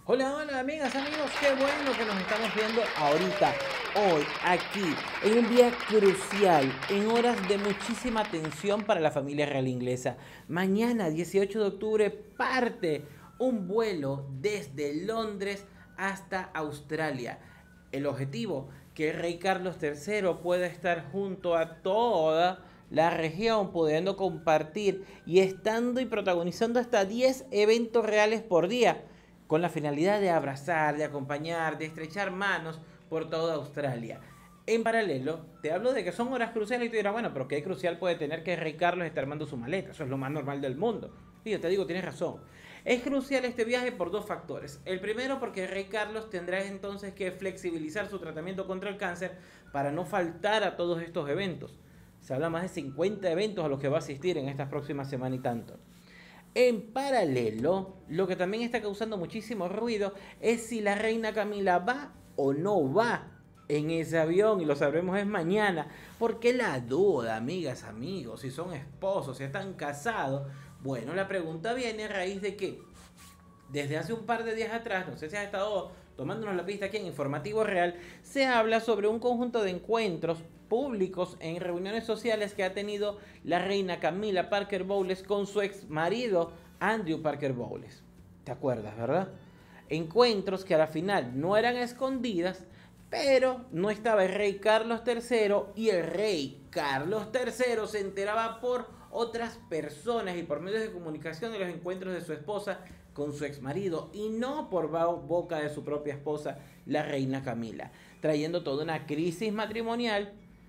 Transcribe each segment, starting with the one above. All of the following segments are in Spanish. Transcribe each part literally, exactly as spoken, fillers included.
Hola, hola amigas, amigos, qué bueno que nos estamos viendo ahorita, hoy, aquí, en un día crucial, en horas de muchísima tensión para la familia real inglesa. Mañana, dieciocho de octubre, parte un vuelo desde Londres hasta Australia. El objetivo, que el rey Carlos tercero pueda estar junto a toda la región, pudiendo compartir y estando y protagonizando hasta diez eventos reales por día, con la finalidad de abrazar, de acompañar, de estrechar manos por toda Australia. En paralelo, te hablo de que son horas cruciales y tú dirás, bueno, pero ¿qué crucial puede tener que el rey Carlos esté armando su maleta? Eso es lo más normal del mundo. Y yo te digo, tienes razón. Es crucial este viaje por dos factores. El primero, porque el rey Carlos tendrá entonces que flexibilizar su tratamiento contra el cáncer para no faltar a todos estos eventos. Se habla más de cincuenta eventos a los que va a asistir en estas próximas semanas y tanto. En paralelo, lo que también está causando muchísimo ruido es si la reina Camila va o no va en ese avión, y lo sabremos es mañana. Porque la duda, amigas, amigos, si son esposos, si están casados. Bueno, la pregunta viene a raíz de que desde hace un par de días atrás, no sé si has estado tomándonos la pista aquí en Informativo Real, se habla sobre un conjunto de encuentros públicos en reuniones sociales que ha tenido la reina Camila Parker Bowles con su ex marido Andrew Parker Bowles. ¿Te acuerdas, verdad? Encuentros que a la final no eran escondidas, pero no estaba el rey Carlos tercero y el rey Carlos tercero se enteraba por otras personas y por medios de comunicación de los encuentros de su esposa con su ex marido, y no por boca de su propia esposa, la reina Camila, trayendo toda una crisis matrimonial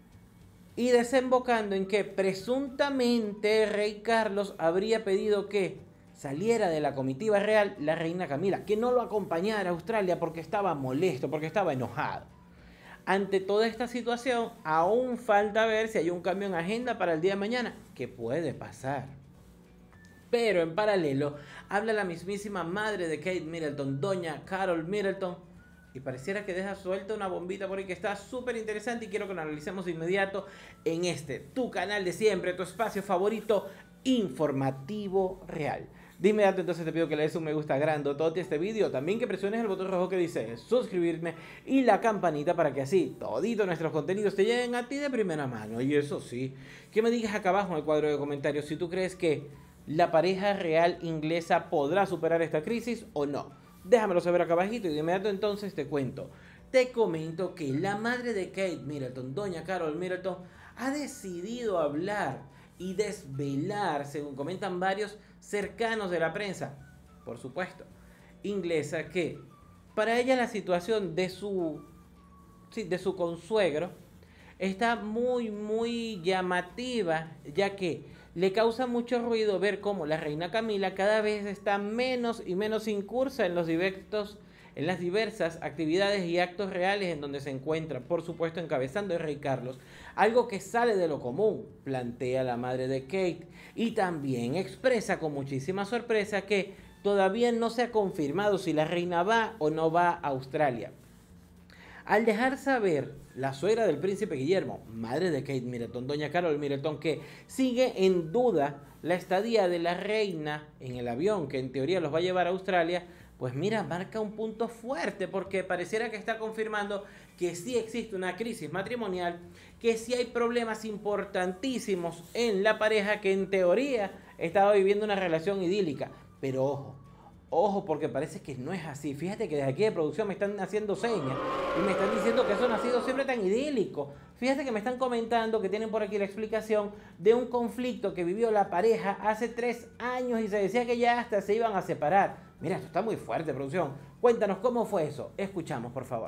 y desembocando en que presuntamente el rey Carlos habría pedido que saliera de la comitiva real la reina Camila, que no lo acompañara a Australia porque estaba molesto, porque estaba enojado. Ante toda esta situación, aún falta ver si hay un cambio en agenda para el día de mañana, que puede pasar. Pero en paralelo, habla la mismísima madre de Kate Middleton, doña Carol Middleton, y pareciera que deja suelta una bombita por ahí que está súper interesante y quiero que lo analicemos de inmediato en este, tu canal de siempre, tu espacio favorito, Informativo Real. De inmediato entonces te pido que le des un me gusta grandotote a este vídeo, también que presiones el botón rojo que dice suscribirme y la campanita para que así toditos nuestros contenidos te lleguen a ti de primera mano. Y eso sí, que me digas acá abajo en el cuadro de comentarios si tú crees que la pareja real inglesa podrá superar esta crisis o no. Déjamelo saber acá abajito y de inmediato entonces te cuento. Te comento que la madre de Kate Middleton, doña Carol Middleton, ha decidido hablar y desvelar, según comentan varios cercanos de la prensa, por supuesto, inglesa, que para ella la situación de su, sí, de su consuegro está muy, muy llamativa, ya que le causa mucho ruido ver cómo la reina Camila cada vez está menos y menos incursa en los diversos, en las diversas actividades y actos reales en donde se encuentra, por supuesto encabezando el rey Carlos, algo que sale de lo común, plantea la madre de Kate, y también expresa con muchísima sorpresa que todavía no se ha confirmado si la reina va o no va a Australia. Al dejar saber la suegra del príncipe Guillermo, madre de Kate Middleton, doña Carol Middleton, que sigue en duda la estadía de la reina en el avión que en teoría los va a llevar a Australia, pues mira, marca un punto fuerte porque pareciera que está confirmando que sí existe una crisis matrimonial, que sí hay problemas importantísimos en la pareja que en teoría estaba viviendo una relación idílica. Pero ojo, ojo porque parece que no es así. Fíjate que desde aquí de producción me están haciendo señas y me están diciendo que eso no ha sido siempre tan idílico. Fíjate que me están comentando que tienen por aquí la explicación de un conflicto que vivió la pareja hace tres años y se decía que ya hasta se iban a separar. Mira, esto está muy fuerte, producción. Cuéntanos cómo fue eso. Escuchamos, por favor.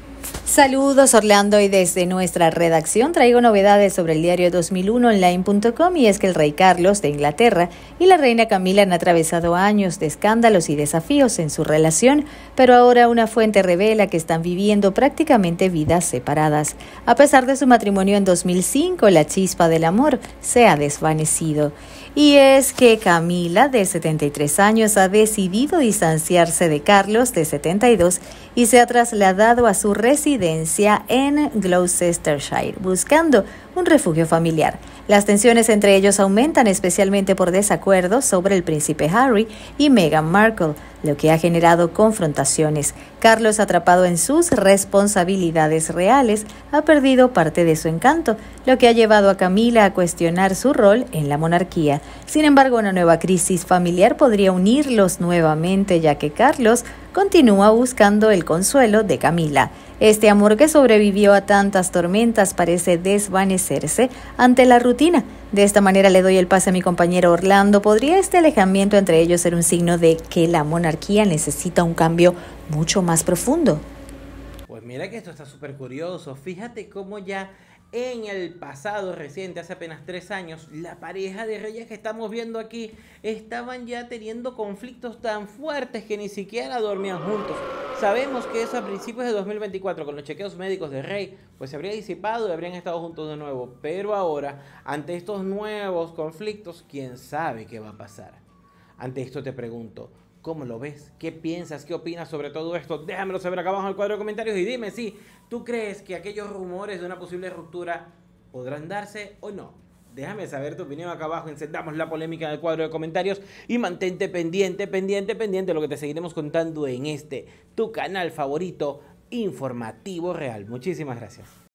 Saludos Orlando, y desde nuestra redacción traigo novedades sobre el diario dos mil uno online punto com, y es que el rey Carlos de Inglaterra y la reina Camila han atravesado años de escándalos y desafíos en su relación, pero ahora una fuente revela que están viviendo prácticamente vidas separadas. A pesar de su matrimonio en dos mil cinco, la chispa del amor se ha desvanecido. Y es que Camila, de setenta y tres años, ha decidido distanciarse de Carlos, de setenta y dos, y se ha trasladado a su residencia en Gloucestershire, buscando un refugio familiar. Las tensiones entre ellos aumentan, especialmente por desacuerdos sobre el príncipe Harry y Meghan Markle, lo que ha generado confrontaciones. Carlos, atrapado en sus responsabilidades reales, ha perdido parte de su encanto, lo que ha llevado a Camila a cuestionar su rol en la monarquía. Sin embargo, una nueva crisis familiar podría unirlos nuevamente, ya que Carlos continúa buscando el consuelo de Camila. Este amor que sobrevivió a tantas tormentas parece desvanecerse ante la rutina. De esta manera le doy el pase a mi compañero Orlando. ¿Podría este alejamiento entre ellos ser un signo de que la monarquía necesita un cambio mucho más profundo? Pues mira que esto está súper curioso. Fíjate cómo ya en el pasado reciente, hace apenas tres años, la pareja de reyes que estamos viendo aquí estaban ya teniendo conflictos tan fuertes que ni siquiera dormían juntos. Sabemos que eso a principios de dos mil veinticuatro, con los chequeos médicos de Rey, pues se habría disipado y habrían estado juntos de nuevo. Pero ahora, ante estos nuevos conflictos, ¿quién sabe qué va a pasar? Ante esto te pregunto, ¿cómo lo ves? ¿Qué piensas? ¿Qué opinas sobre todo esto? Déjamelo saber acá abajo en el cuadro de comentarios y dime si tú crees que aquellos rumores de una posible ruptura podrán darse o no. Déjame saber tu opinión acá abajo, encendamos la polémica en el cuadro de comentarios y mantente pendiente, pendiente, pendiente de lo que te seguiremos contando en este, tu canal favorito, Informativo Real. Muchísimas gracias.